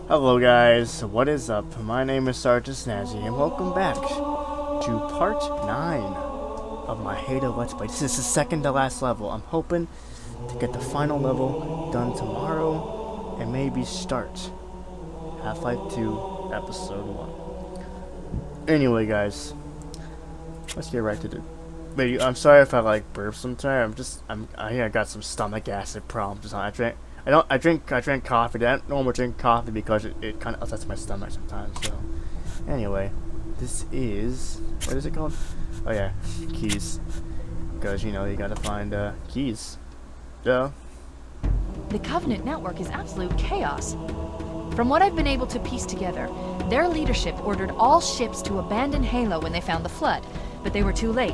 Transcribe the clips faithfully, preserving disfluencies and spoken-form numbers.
Hello guys, what is up? My name is Sergeant Snazzy and welcome back to part nine of my Halo Let's Play. This is the second to last level. I'm hoping to get the final level done tomorrow and maybe start Half-Life two Episode one. Anyway guys, let's get right to it. Wait, I'm sorry if I like burp sometime. I'm just, I'm, I think I got some stomach acid problems. I drank I don't. I drink. I drink coffee. I don't normally drink coffee because it, it kind of upsets my stomach sometimes. So, anyway, this is what is it called? Oh yeah, keys. Because you know you gotta find uh, keys. Duh. The Covenant network is absolute chaos. From what I've been able to piece together, their leadership ordered all ships to abandon Halo when they found the flood, but they were too late.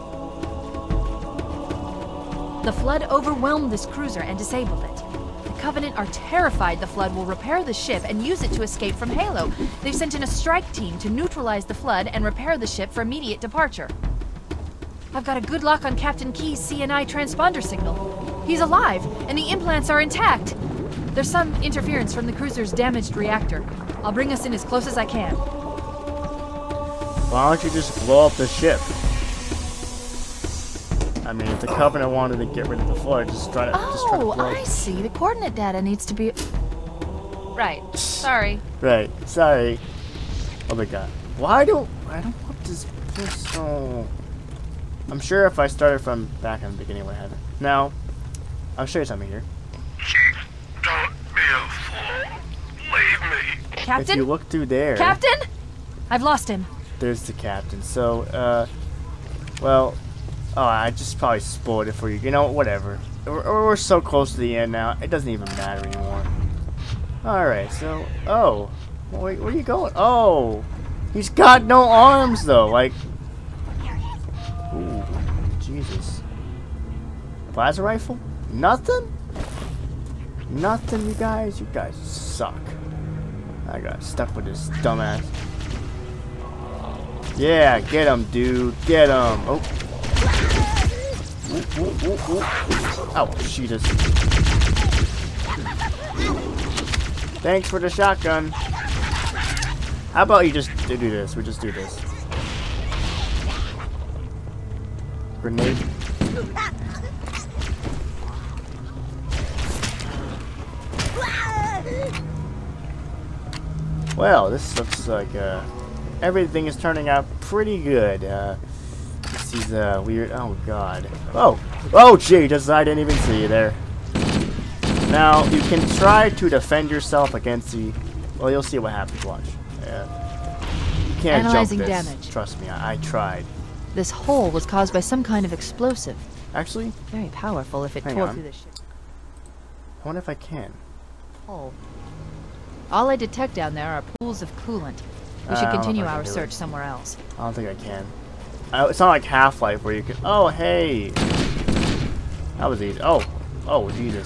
The flood overwhelmed this cruiser and disabled it. Covenant are terrified the flood will repair the ship and use it to escape from Halo. They've sent in a strike team to neutralize the flood and repair the ship for immediate departure. I've got a good lock on Captain Key's C N I transponder signal. He's alive, and the implants are intact. There's some interference from the cruiser's damaged reactor. I'll bring us in as close as I can. Why don't you just blow up the ship? I mean, if the Covenant wanted to get rid of the flood, just try to. Oh, just try to blow I see. The coordinate data needs to be. Right. Sorry. Right. Sorry. Oh my God. Why do I don't want this pistol? I'm sure if I started from back in the beginning, what happened. Now, I'll show you something here. Chief, don't be a fool. Leave me. Captain. If you look through there. Captain. I've lost him. There's the captain. So, uh, well. Oh, I just probably spoiled it for you. You know, whatever. We're, we're so close to the end now, it doesn't even matter anymore. Alright, so... Oh. Wait, where are you going? Oh! He's got no arms, though. Like... Ooh. Jesus. Plasma rifle? Nothing? Nothing, you guys? You guys suck. I got stuck with this dumbass. Yeah, get him, dude. Get him. Oh. Ooh, ooh, ooh, ooh. Oh, Jesus. Thanks for the shotgun. How about you just do this? We just do this. Grenade. Well, this looks like uh, everything is turning out pretty good. Uh, These uh, weird. Oh God. Oh. Oh Jesus! I didn't even see you there. Now you can try to defend yourself against the. Well, you'll see what happens. Watch. Yeah. You can't Analyzing jump this. damage. Trust me. I, I tried. This hole was caused by some kind of explosive. Actually. Very powerful if it hang tore on. through the ship. I wonder if I can. Hole. All I detect down there are pools of coolant. We should I don't know continue if I can our do search it. somewhere else. I don't think I can. I, it's not like Half-Life where you can. Oh hey. That was easy. Oh. Oh Jesus.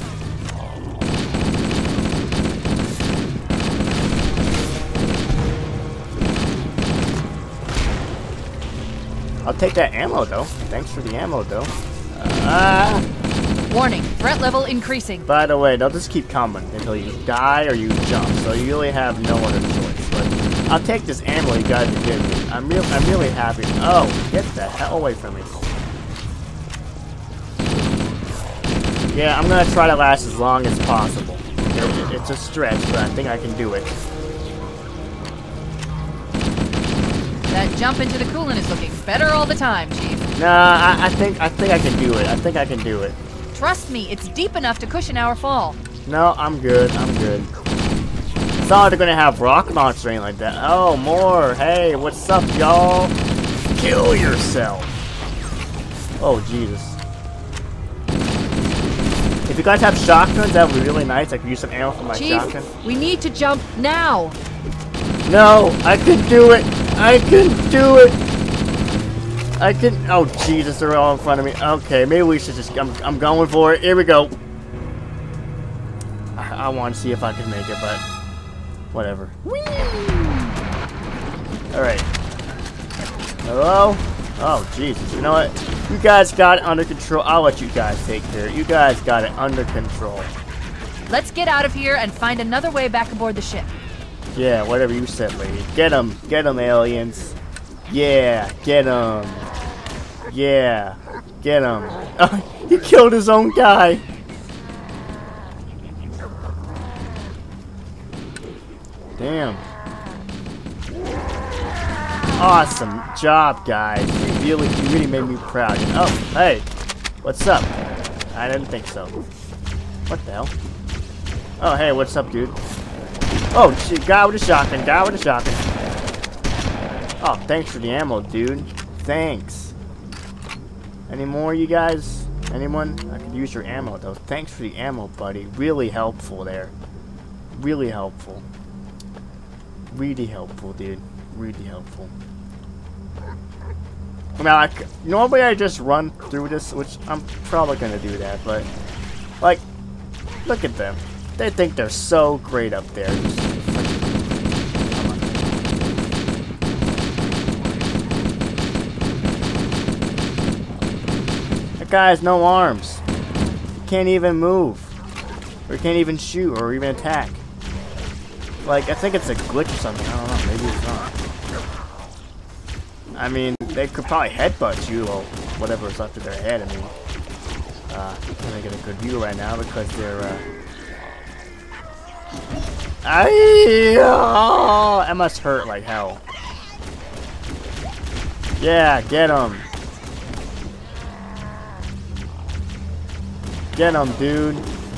I'll take that ammo though. Thanks for the ammo though. Uh, Warning, threat level increasing. by the way, they'll just keep coming until you die or you jump. So you really have no other choice. But I'll take this ammo you guys are giving me. I'm real. I'm really happy. Oh, get the hell away from me. Yeah, I'm gonna try to last as long as possible. It, it's a stretch, but I think I can do it. That jump into the coolant is looking better all the time, Chief. Nah, I, I think I think I can do it. I think I can do it. Trust me, it's deep enough to cushion our fall. No, I'm good. I'm good. It's not like they're gonna have rocket launch or anything like that. Oh, more. Hey, what's up, y'all? Kill yourself. Oh, Jesus. If you guys have shotguns, that would be really nice. I could use some ammo for my Chief, shotgun. we need to jump now. No, I can do it. I can do it. I can. Oh Jesus, they're all in front of me. Okay, maybe we should just. I'm. I'm going for it. Here we go. I, I want to see if I can make it, but whatever. Whee! All right. Hello. Oh Jesus. You know what? You guys got it under control. I'll let you guys take care of it. You guys got it under control. Let's get out of here and find another way back aboard the ship. Yeah, whatever you said, lady. Get them, get them, aliens. Yeah, get them. Yeah, get him. Oh, he killed his own guy. Damn. Awesome job, guys. You really, you really made me proud. Oh, hey. What's up? I didn't think so. What the hell? Oh, hey, what's up, dude? Oh, shit, guy with a shotgun. Guy with a shotgun. Oh, thanks for the ammo, dude. Thanks. Any more, you guys? Anyone? I could use your ammo, though. Thanks for the ammo, buddy. Really helpful there. Really helpful. Really helpful, dude. Really helpful. I mean, like, normally I just run through this, which I'm probably gonna do that, but, like, look at them. They think they're so great up there. Just, like, come on. That guy has no arms. He can't even move. Or he can't even shoot or even attack. Like, I think it's a glitch or something. I don't know. Maybe it's not. I mean, they could probably headbutt you or whatever is left of their head. I mean, uh, I'm gonna get a good view right now because they're, uh... I, oh, that must hurt like hell. Yeah, get him. Get him, dude.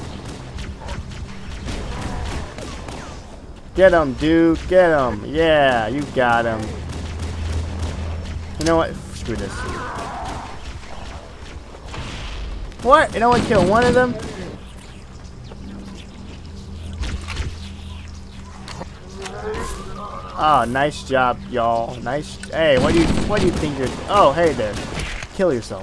Get him, dude. Get him. Yeah, you got him. You know what? Screw this. What? You know what? Kill one of them? Oh, nice job, y'all. Nice. Hey, what do you what do you think you're? Oh, hey there. Kill yourself.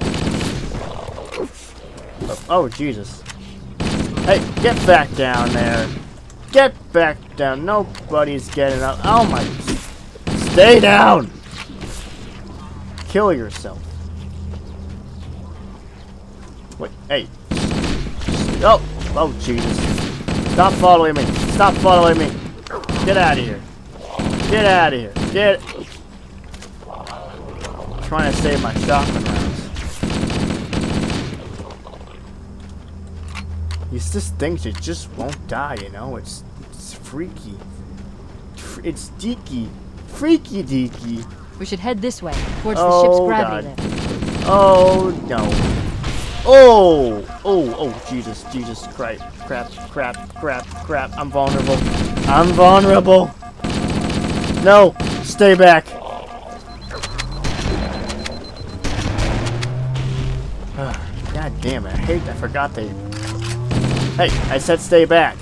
Oh, oh, Jesus. Hey, get back down there. Get back down. Nobody's getting up. Oh my. Stay down. Kill yourself. Wait, hey. Oh, oh Jesus. Stop following me. Stop following me. Get out of here. Get out of here. Get. I'm trying to save my shotgun rounds. These just things that just won't die, you know? It's, it's freaky. It's deaky. Freaky deaky. We should head this way, towards Oh, the ship's gravity God. lift. Oh, no. Oh! Oh, oh, Jesus, Jesus, crap, crap, crap, crap, crap. I'm vulnerable. I'm vulnerable. No! Stay back. God damn it. I hate I forgot they... Hey, I said stay back.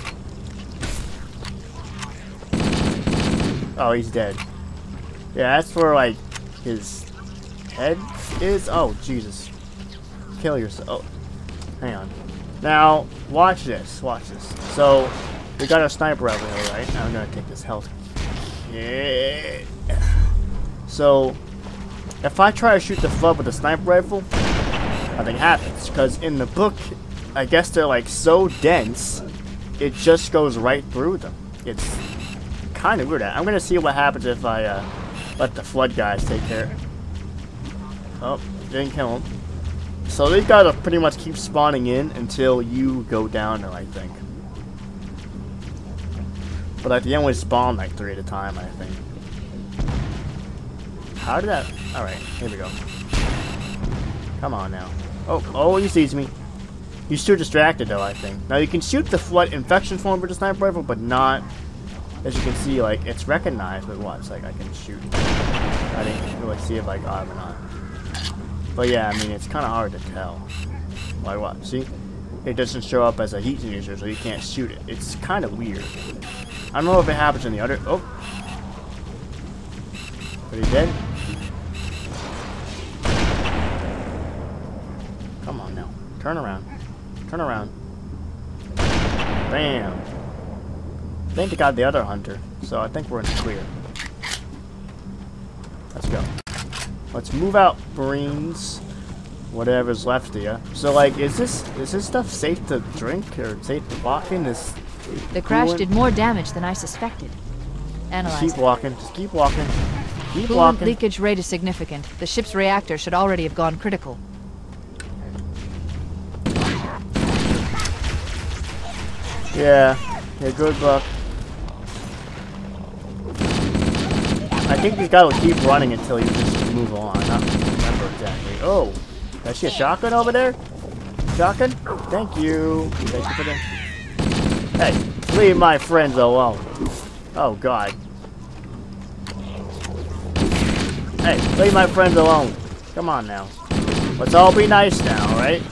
Oh, he's dead. Yeah, that's where, like, his head is. Oh, Jesus. Kill yourself. Oh, hang on. Now, watch this. Watch this. So, we got our sniper rifle here, right? Now I'm going to take this health kit. So, if I try to shoot the flood with a sniper rifle, nothing happens. Because in the book, I guess they're, like, so dense, it just goes right through them. It's kind of weird. I'm going to see what happens if I, uh... let the flood guys take care. Oh, didn't kill him. So these guys will pretty much keep spawning in until you go down there, I think. But at the end we spawn like three at a time, I think. How did that? Alright, here we go. Come on now. Oh, oh, he sees me. He's too distracted though, I think. Now you can shoot the flood infection form with the sniper rifle, but not... As you can see, like, it's recognized, but watch, like, I can shoot. I didn't really see if I got him or not. But yeah, I mean, it's kind of hard to tell. Like, what? See? It doesn't show up as a heat user, so you can't shoot it. It's kind of weird. I don't know if it happens in the other... Oh! Are you dead? Come on now. Turn around. Turn around. Bam! I think they got the other hunter, so I think we're in the clear. Let's go. Let's move out, Marines. whatever's left of you. So, like, is this is this stuff safe to drink or safe to walk in? This The crash coolant? did more damage than I suspected. Analyze. Keep walking. Just keep walking. Keep Coolant walking. leakage rate is significant. The ship's reactor should already have gone critical. Yeah. Yeah. Good luck. I think these guys will keep running until you just move on. I don't remember exactly. Oh, I see a shotgun over there. Shotgun. Thank you. Thank you for the. Hey, leave my friends alone. Oh God. Hey, leave my friends alone. Come on now. Let's all be nice now, right?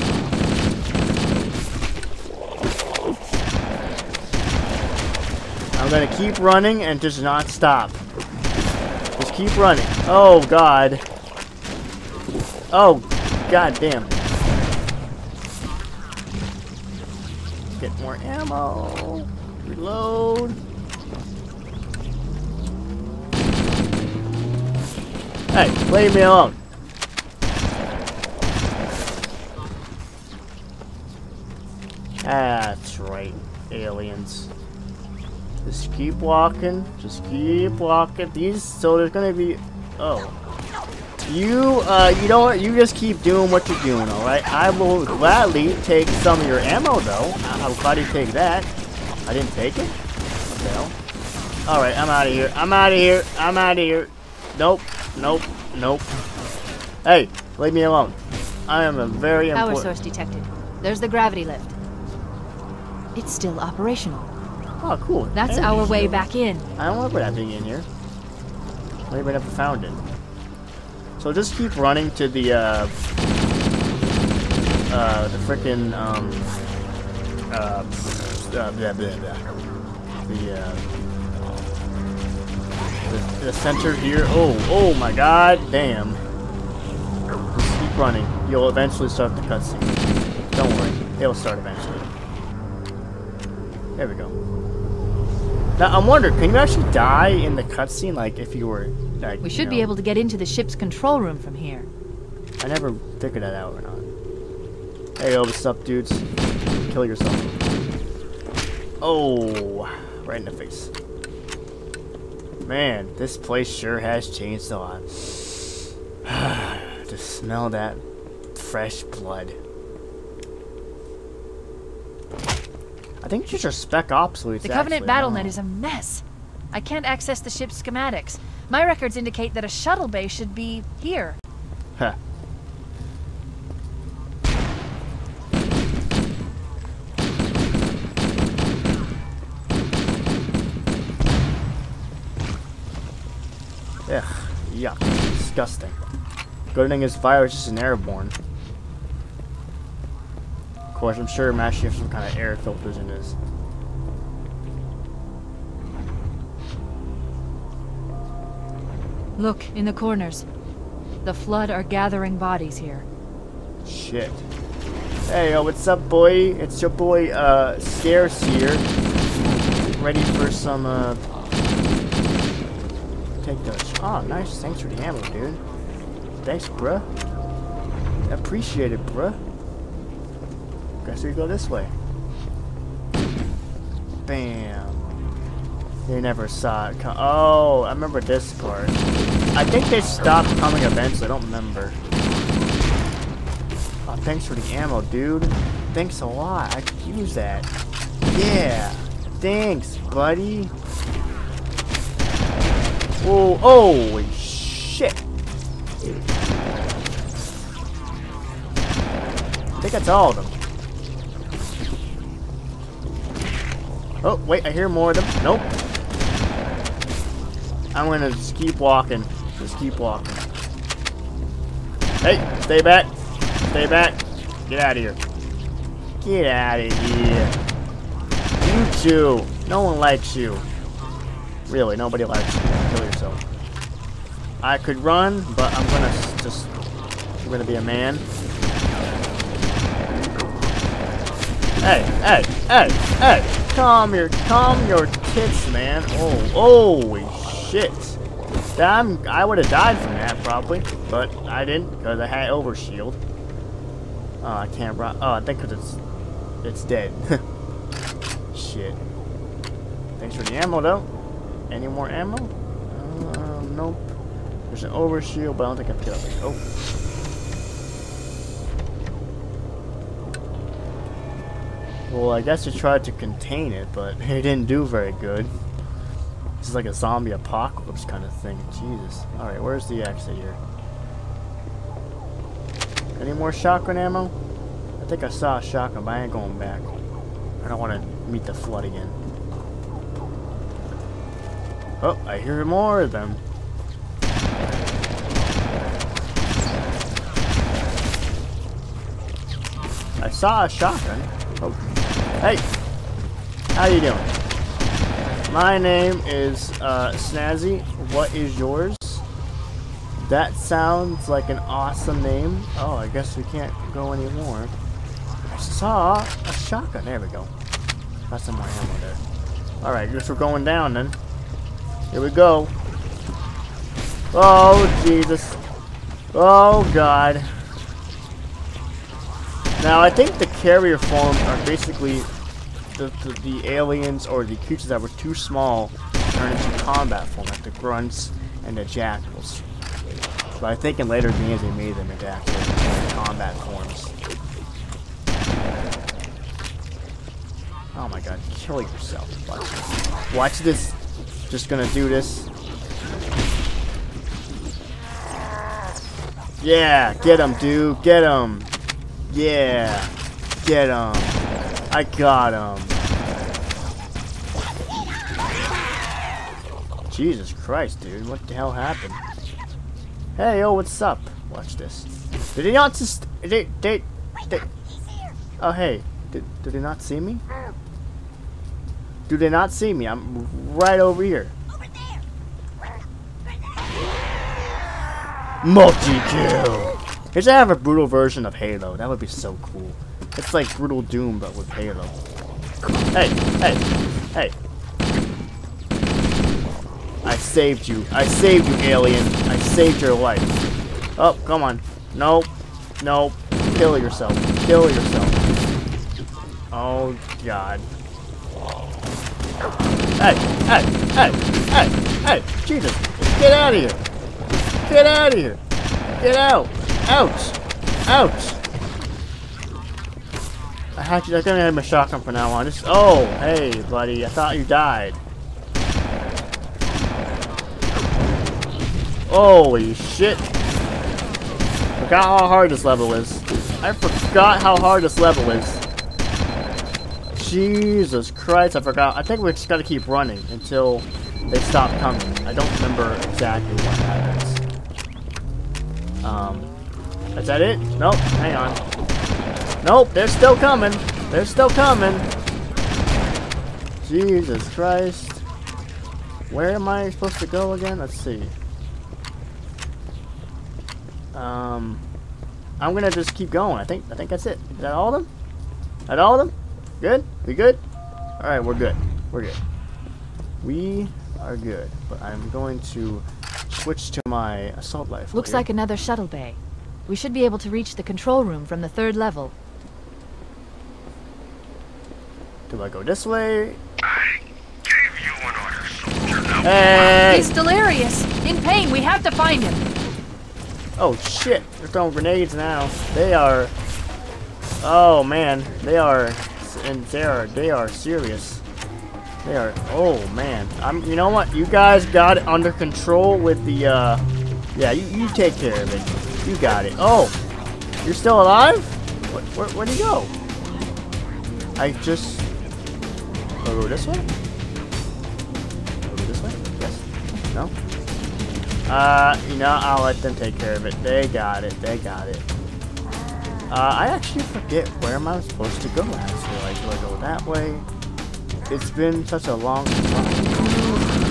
I'm gonna keep running and just not stop. Just keep running. Oh God. Oh God damn. Get more ammo. Reload. Hey, leave me alone. That's right, aliens. Just keep walking. Just keep walking. These, so there's gonna be. Oh, you, uh, you don't. You just keep doing what you're doing. All right. I will gladly take some of your ammo, though. I'll gladly take that. I didn't take it. What the hell? All right, I'm out of here. I'm out of here. I'm out of here. Nope. Nope. Nope. Hey, leave me alone. I am a very Power important. source detected. There's the gravity lift. It's still operational. Oh, cool. That's Energy our way shield. back in. I don't remember that being in here. Maybe I never found it. So just keep running to the, uh... Uh, the frickin', um... Uh... uh blah, blah, blah. The, uh... The, the center here. Oh, oh my God, damn. Just keep running. You'll eventually start the cutscene. Don't worry. It'll start eventually. There we go. Now, I'm wondering, can you actually die in the cutscene, like, if you were, like, We you should know, be able to get into the ship's control room from here. I never figured that out or not. Hey, yo, what's up, dudes? Kill yourself. Oh, right in the face. Man, this place sure has changed a lot. To smell that fresh blood. I think these are spec obsoletes. The Covenant actually. battle I don't net know. is a mess. I can't access the ship's schematics. My records indicate that a shuttle bay should be here. Huh. Ugh, yuck, disgusting. Good thing this virus isn't airborne. Of course, I'm sure I'm actually have some kind of air filters in this. Look, in the corners. The Flood are gathering bodies here. Shit. Hey, yo, what's up, boy? It's your boy, uh, Scarce here. Ready for some, uh... Take those. Oh, nice. Thanks for the ammo, dude. Thanks, bruh. Appreciate it, bruh. Guess we go this way. Bam. They never saw it come. Oh, I remember this part. I think they stopped coming eventually. I don't remember. Oh, thanks for the ammo, dude. Thanks a lot. I could use that. Yeah. Thanks, buddy. Whoa. Holy shit. I think that's all of them. Oh, wait, I hear more of them. Nope. I'm gonna just keep walking. Just keep walking. Hey, stay back. Stay back. Get out of here. Get out of here. You too. No one likes you. Really, nobody likes you. Kill yourself. I could run, but I'm gonna just... I'm gonna be a man. Hey, hey, hey, hey! Calm your, calm your tits, man. Oh, holy shit. Damn, I would have died from that probably, but I didn't because I had overshield. Oh, I can't run. Oh, I think because it's it's dead. Shit. Thanks for the ammo though. Any more ammo? Uh, nope. There's an overshield, but I don't think I've killed it. Oh. Well, I guess it tried to contain it, but it didn't do very good. This is like a zombie apocalypse kind of thing. Jesus. Alright, where's the exit here? Any more shotgun ammo? I think I saw a shotgun, but I ain't going back. I don't want to meet the flood again. Oh, I hear more of them. I saw a shotgun. Oh. Hey! How you doing? My name is uh, Snazzy. What is yours? That sounds like an awesome name. Oh, I guess we can't go anymore. I saw a shotgun. There we go. Got some more ammo there. Alright, guess we're going down then. Here we go. Oh, Jesus. Oh, God. Now, I think the carrier forms are basically the, the, the aliens or the creatures that were too small to turn into combat form, like the grunts and the jackals. But I think in later games they made them into actual combat forms. Oh my god, kill yourself. Watch this. Watch this. Just gonna do this. Yeah, get him, dude. Get him. Yeah, get him. I got him. Jesus Christ, dude. What the hell happened? Hey, oh, what's up? Watch this. Did he not just... They, they, they... Oh, hey. Did, did they not see me? Do they not see me? I'm right over here. Over there. Multi-kill! They should have a brutal version of Halo. That would be so cool. It's like Brutal Doom, but with Halo. Hey, hey, hey. I saved you. I saved you, alien. I saved your life. Oh, come on. Nope. Nope. Kill yourself. Kill yourself. Oh, God. Hey, hey, hey, hey, hey. Jesus. Get out of here. Get out of here. Get out. Ouch! Ouch! I had to, I'm gonna have my shotgun from now on. Just, oh, hey, buddy, I thought you died. Holy shit! Forgot how hard this level is. I forgot how hard this level is. Jesus Christ, I forgot. I think we just gotta keep running until they stop coming. I don't remember exactly what happens. Um. Is that it? Nope. Hang on. Nope. They're still coming. They're still coming. Jesus Christ. Where am I supposed to go again? Let's see. Um, I'm gonna just keep going. I think. I think that's it. Is that all of them? Is that all of them? Good. We good? All right. We're good. We're good. We are good. But I'm going to switch to my assault rifle. Looks here. like another shuttle bay. We should be able to reach the control room from the third level. Do I go this way? I gave you an order, soldier. Now Hey! He's delirious. In pain. We have to find him. Oh shit! They're throwing grenades now. They are. Oh man, they are, and they are. They are serious. They are. Oh man, I'm. You know what? You guys got it under control with the. uh... Yeah, you you take care of it. You got it. Oh, you're still alive? Where, where, where'd he go? I just... I'll go this way? I'll go this way? Yes? No? Uh, you know, I'll let them take care of it. They got it. They got it. Uh, I actually forget where am I supposed to go, actually. Like, do I go that way? It's been such a long time.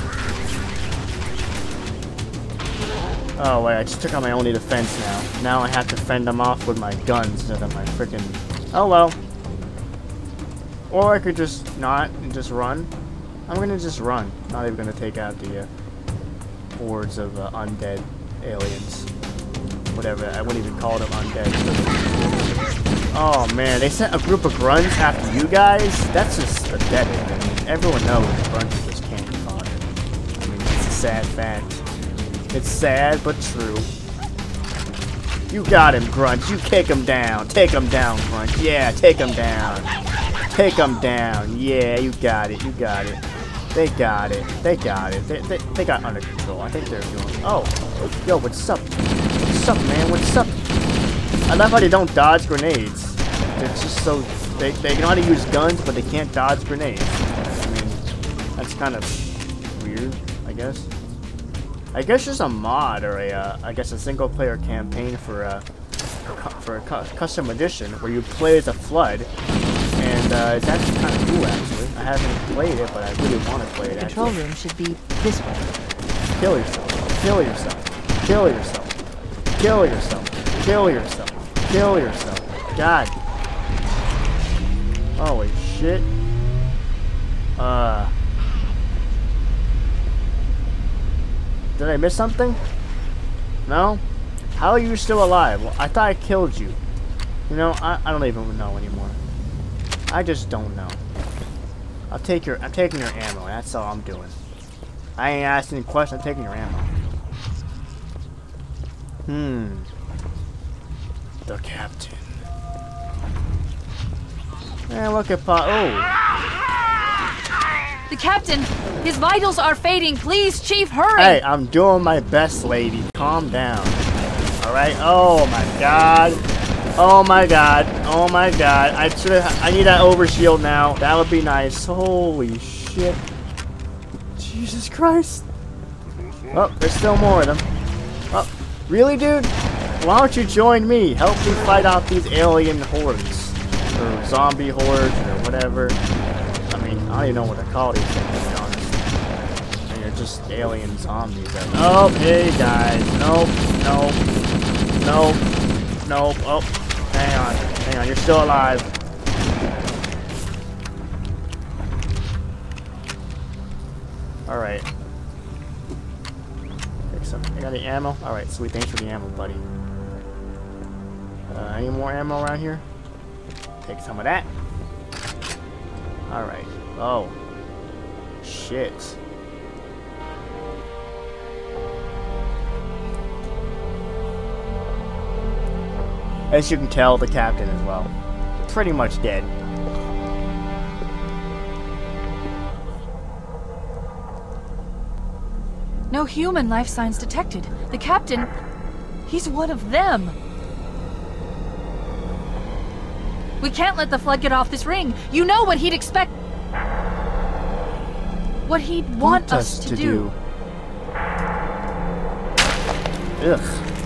Oh wait, I just took out my only defense now. Now I have to fend them off with my guns instead of my freaking... Oh well. Or I could just not and just run. I'm gonna just run. Not even gonna take out the... Uh... hordes of uh, undead aliens. Whatever, I wouldn't even call them undead. Oh man, they sent a group of grunts after you guys? That's just pathetic. I mean, everyone knows grunts just can't be fought. I mean, it's a sad fact. It's sad, but true. You got him, Grunt. You kick him down. Take him down, Grunt. Yeah, take him down. Take him down. Yeah, you got it. You got it. They got it. They got it. They, they, they got under control. I think they're doing... Oh. Yo, what's up? What's up, man? What's up? I love how they don't dodge grenades. They're just so... They, they know how to use guns, but they can't dodge grenades. I mean, that's kind of weird, I guess. I guess there's a mod or a, uh, I guess a single-player campaign for a, for a cu custom edition where you play as a Flood, and uh, it's actually kind of cool, actually. I haven't played it, but I really want to play it, The control actually. room should be this way. Kill yourself. Kill yourself. Kill yourself. Kill yourself. Kill yourself. Kill yourself. God. Holy shit. Uh... Did I miss something? No? How are you still alive? Well, I thought I killed you. You know, I, I don't even know anymore. I just don't know. I'll take your I'm taking your ammo, that's all I'm doing. I ain't asking any questions, I'm taking your ammo. Hmm. The captain. And look at Pa oh. The captain! His vitals are fading. Please, Chief, hurry! Hey, I'm doing my best, lady. Calm down. Alright? Oh my god. Oh my god. Oh my god. I should I need that overshield now. That would be nice. Holy shit. Jesus Christ. Oh, there's still more of them. Oh, really, dude? Why don't you join me? Help me fight off these alien hordes. Or zombie hordes, or whatever. I mean, I don't even know what to call these things, to be honest. I mean, they're just alien zombies. Oh, hey guys. Nope, nope, nope, nope. Oh, hang on, hang on. You're still alive. Alright. Take some. You got any ammo? Alright, sweet. Thanks for the ammo, buddy. Uh, any more ammo around here? Take some of that. Alright. Oh. Shit. As you can tell, the captain as well. Pretty much dead. No human life signs detected. The captain, he's one of them. We can't let the Flood get off this ring. You know what he'd expect. What he'd want, Want us, us to, to do. do. Ugh.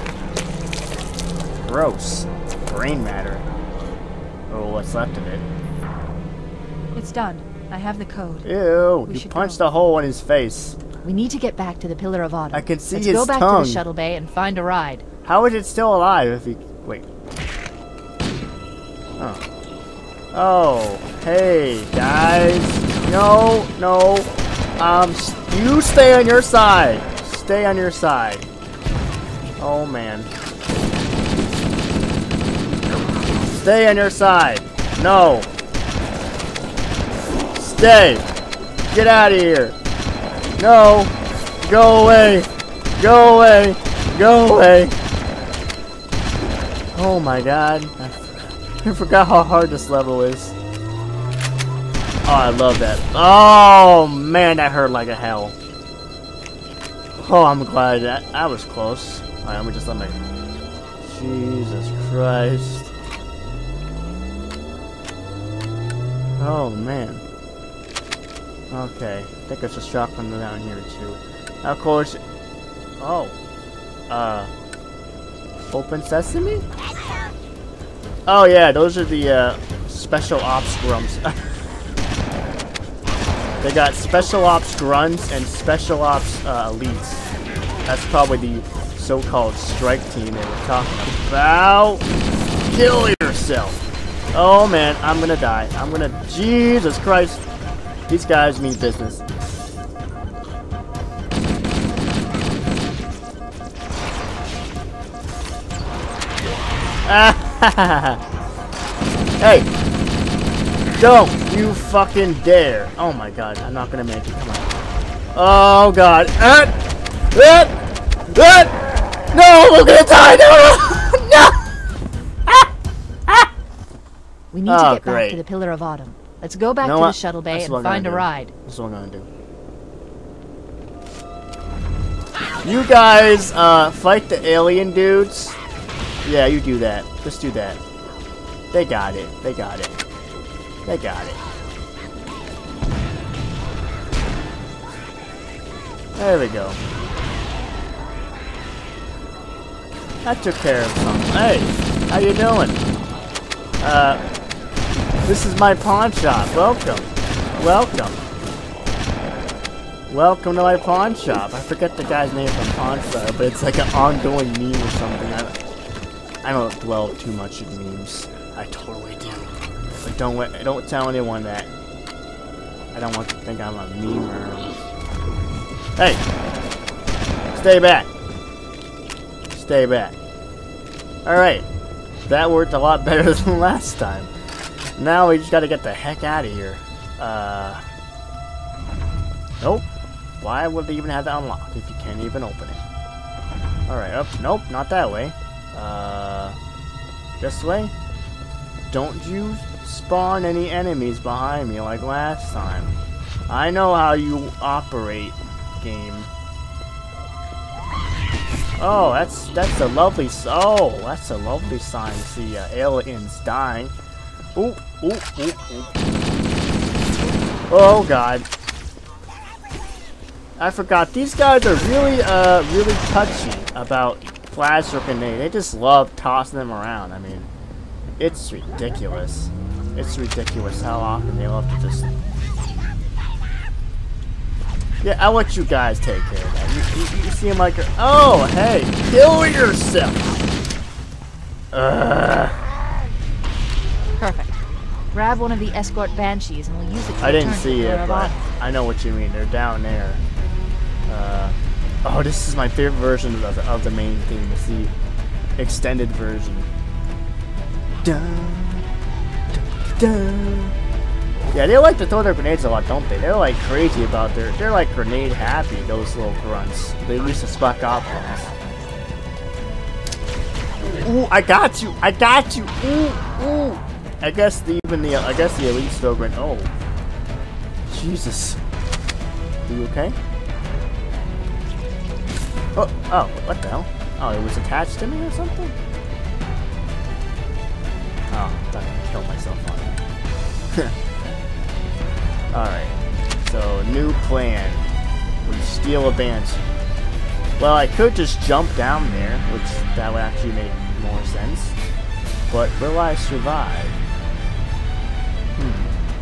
Gross. Brain matter. Oh, what's left of it? It's done. I have the code. Ew, We you should punched go. a hole in his face. We need to get back to the Pillar of Autumn. I can see Let's his go back tongue. to the shuttle bay and find a ride. How is it still alive if he... Wait. Oh. Oh, hey, guys. No, no. Um, you stay on your side. Stay on your side. Oh, man. Stay on your side. No. Stay. Get out of here. No. Go away. Go away. Go away. Oh my god. I forgot how hard this level is. Oh, I love that. Oh man, that hurt like a hell. Oh, I'm glad that that was close. Alright, let me just let my... Jesus Christ. Oh man. Okay, I think there's a shotgun down here too. Now, of course. Oh. Uh. Open sesame? Oh yeah, those are the uh, special ops grunts. They got special ops grunts and special ops uh, elites. That's probably the so-called strike team they were talking about. Kill yourself. Oh man, I'm gonna die. I'm gonna... Jesus Christ. These guys mean business. Hey! Don't you fucking dare! Oh my god, I'm not gonna make it. Come on. Oh god. Uh, uh, uh, no! We're gonna die! No! No! We need Oh, to get great. back to the Pillar of Autumn. Let's go back You know to what? the shuttle bay That's and what I'm find a gonna do. ride. That's what I'm gonna do. You guys, uh, fight the alien dudes. Yeah, you do that. Just do that. They got it. They got it. They got it. There we go. That took care of something. Hey, how you doing? Uh, this is my pawn shop. Welcome. Welcome. Welcome to my pawn shop. I forget the guy's name from Pawn Star, but it's like an ongoing meme or something. I don't, I don't dwell too much in memes. I totally do. But don't let, don't tell anyone that. I don't want to think I'm a memer. Hey! Stay back. Stay back. Alright. That worked a lot better than last time. Now we just gotta get the heck out of here. Uh... Nope. Why would they even have that unlocked if you can't even open it? Alright, up. Nope, not that way. Uh... This way? Don't you spawn any enemies behind me like last time. I know how you operate, game. Oh, that's that's a lovely oh, that's a lovely sign to see uh, aliens dying. Ooh, ooh, ooh, ooh. Oh god. I forgot these guys are really uh really touchy about flash or grenade. They just love tossing them around. I mean, it's ridiculous. It's ridiculous how often they love to just. Yeah, I'll let you guys take care of that. You, you, you seem like you're... Oh, hey! Kill yourself! Ugh. Perfect. Grab one of the escort banshees and we'll use it to I didn't return to see the it, Pillar of but Autumn. I know what you mean. They're down there. Uh, oh, this is my favorite version of the, of the main theme. It's the extended version. Dun, dun, dun. Yeah, they like to throw their grenades a lot, don't they? They're like crazy about their. They're like grenade happy. Those little grunts. They used to spec goblins. Ooh, I got you! I got you! Ooh, ooh! I guess the, even the I guess the elite still going. Oh, Jesus! Are you okay? Oh, oh! What the hell? Oh, it was attached to me or something? Oh, I thought I'd kill myself on it. Alright, so new plan. We steal a Banshee. Well, I could just jump down there, which that would actually make more sense. But will I survive? Hmm.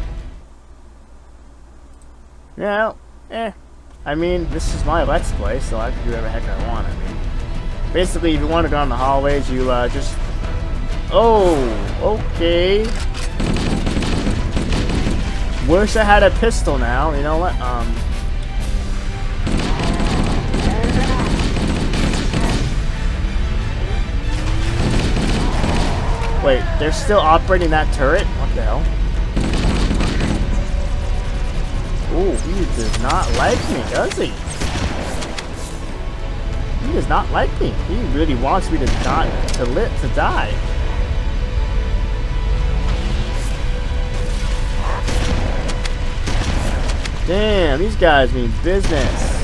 Yeah, eh. I mean, this is my Let's Play, so I can do whatever the heck I want. I mean, basically, if you want to go down the hallways, you uh, just... Oh, okay. Wish I had a pistol now. You know what? Um. Wait, they're still operating that turret? What the hell? Ooh, he does not like me, does he? He does not like me. He really wants me to die, to live, to die. Damn, these guys mean business.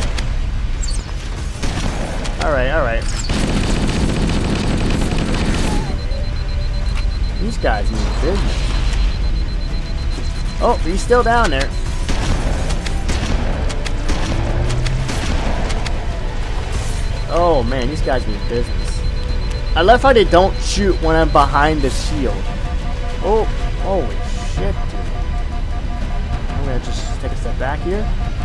Alright, alright. These guys mean business. Oh, he's still down there. Oh man, these guys mean business. I love how they don't shoot when I'm behind the shield. Oh, holy shit, dude. I'm gonna just take a step back here.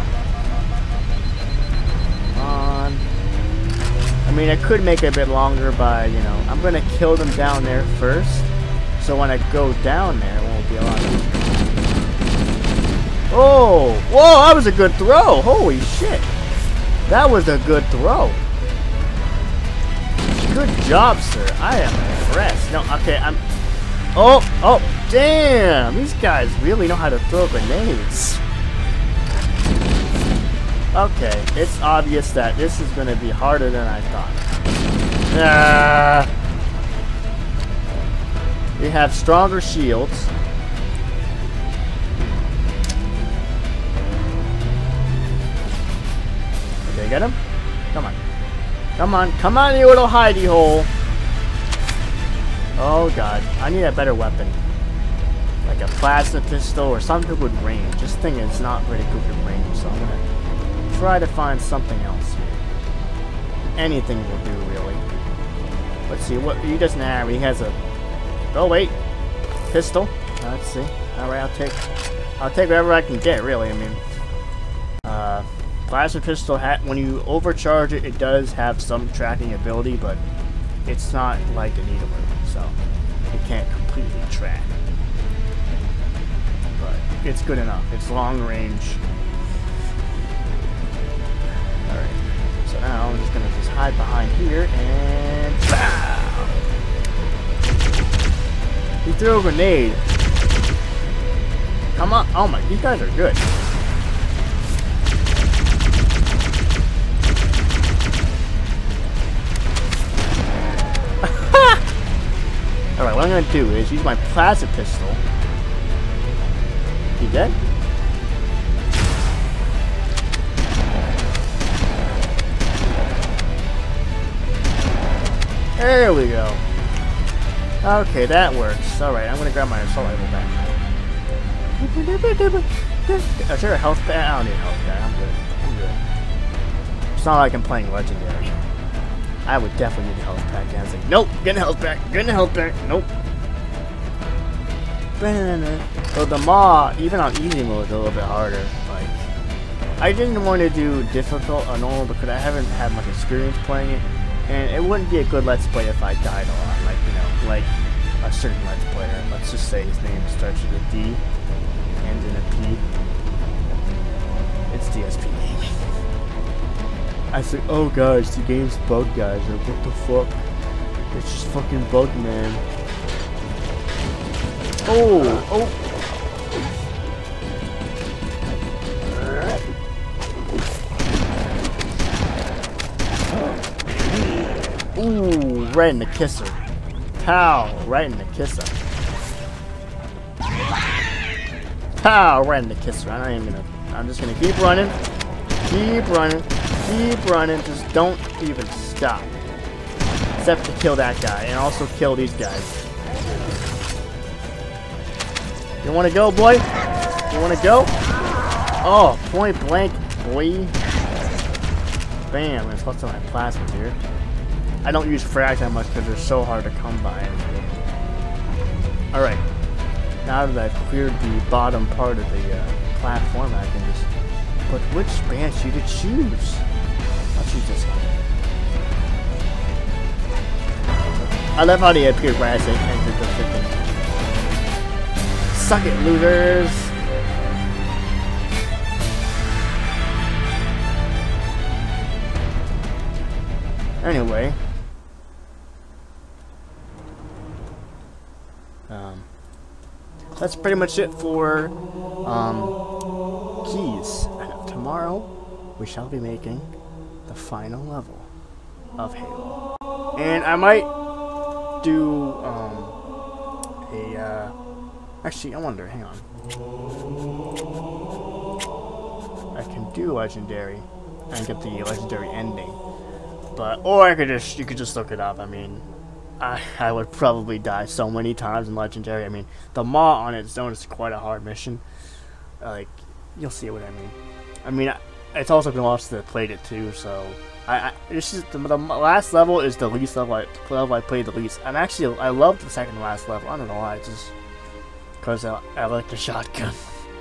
Come on. I mean, I could make it a bit longer by, you know, I'm gonna kill them down there first. So when I go down there, it won't be a lot easier. Oh! Whoa, that was a good throw! Holy shit! That was a good throw. Good job, sir. I am rest. No, okay, I'm... Oh, oh, damn! These guys really know how to throw grenades. Okay, it's obvious that this is going to be harder than I thought. Ah! We have stronger shields. Okay, get him? Come on. Come on, come on, you little hidey hole. Oh god, I need a better weapon. Like a plasma pistol or something with range. This thing is not very good with range, so I'm gonna try to find something else here. Anything will do, really. Let's see, what he doesn't have. He has a... Oh, wait. Pistol. Let's see. Alright, I'll take... I'll take whatever I can get, really. I mean... Uh... Plasma pistol, ha when you overcharge it, it does have some tracking ability, but it's not like a needler, so it can't completely track. But it's good enough. It's long range. Alright, so now I'm just gonna just hide behind here and BOW! He threw a grenade. Come on. Oh my, these guys are good. Alright, what I'm gonna do is use my plasma pistol. You dead? There we go. Okay, that works. Alright, I'm gonna grab my assault rifle back. Is there a health pack? I don't need a health pack. I'm good. I'm good. It's not like I'm playing Legendary. I would definitely need a health pack. And I was like, nope, getting a health pack, getting a health pack, nope. So the Maw, even on easy mode, is a little bit harder. Like, I didn't want to do difficult or normal because I haven't had much experience playing it, and it wouldn't be a good Let's Play if I died a lot. Like, you know, like a certain Let's Player. Let's just say his name starts with a D, ends in a P. It's D S P Gaming. I said, oh guys, the game's bugged, guys. Like, what the fuck? It's just fucking bugged, man. Oh, oh. Ooh, right in the kisser. Pow, right in the kisser. Pow, right in the kisser. I'm not even gonna, I'm just gonna keep running. Keep running. Keep running, just don't even stop. Except to kill that guy, and also kill these guys. You wanna go, boy? You wanna go? Oh, point blank, boy. Bam, there's lots of my plasmas here. I don't use frags that much because they're so hard to come by. Alright, now that I've cleared the bottom part of the uh, platform, I can just... But which banshee to choose? I'll choose this one. I love how they appeared when I say entered the freaking. Suck it, losers! Anyway. Um, that's pretty much it for um, keys. And tomorrow we shall be making the final level of Halo. And I might do um, a, uh, actually I wonder, hang on. I can do Legendary and get the Legendary ending. But, or I could just, you could just look it up. I mean, I, I would probably die so many times in Legendary. I mean, the Maw on its own is quite a hard mission. Like, you'll see what I mean. I mean, it's also been lost that played it too, so I, I this is the, the last level is the least level I, level I played the least. And actually, I love the second last level. I don't know why, it's just because I, I like the shotgun.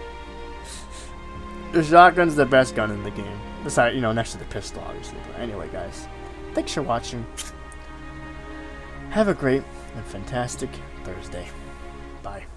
The shotgun's the best gun in the game. Besides, you know, next to the pistol, obviously. But anyway, guys, thanks for watching. Have a great and fantastic Thursday. Bye.